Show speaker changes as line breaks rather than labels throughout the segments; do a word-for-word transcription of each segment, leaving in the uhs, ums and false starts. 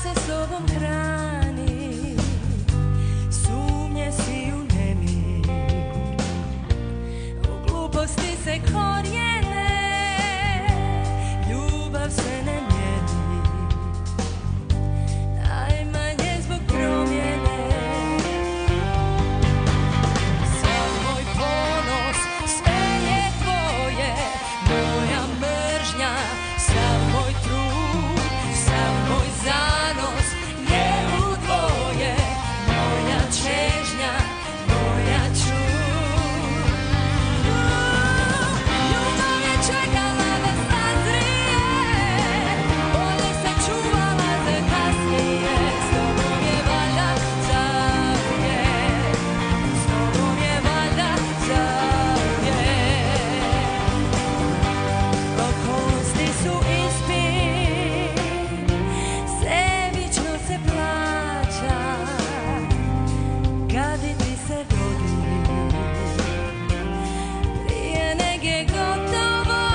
se sobom hrani, sumnje si u nemi, u gluposti se korijene, ljubav se ne mijeni, najmanje zbog promjene. Sav moj ponos, sve je tvoje, moja mržnja, sav moj trud, sav moj zanos je u tvoje, moja čežnja, moja čud. Ljubav je čekala da sazrije, bolje se čuvala za kasnije, s tobom je valjda zauvijek, s tobom je valjda zauvijek. Okolnosti su ispit, sebično se plaća, kad i ti se godi, prije neg je gotovo,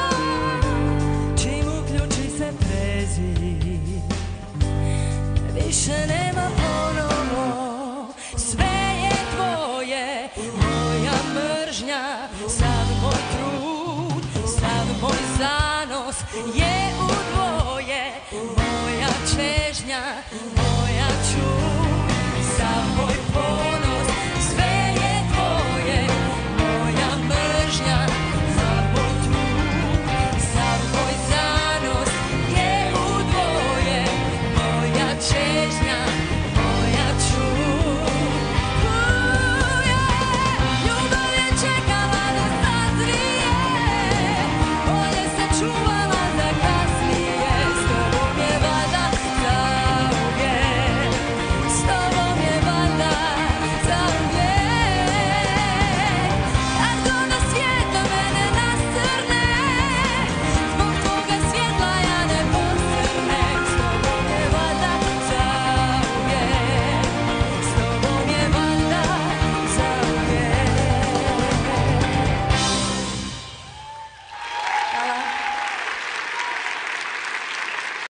čim uključi se prezir, više nema ponovo. Sve je tvoje, moja mržnja, sav moj trud, sav moj zanos je u dvoje, moja čežnja,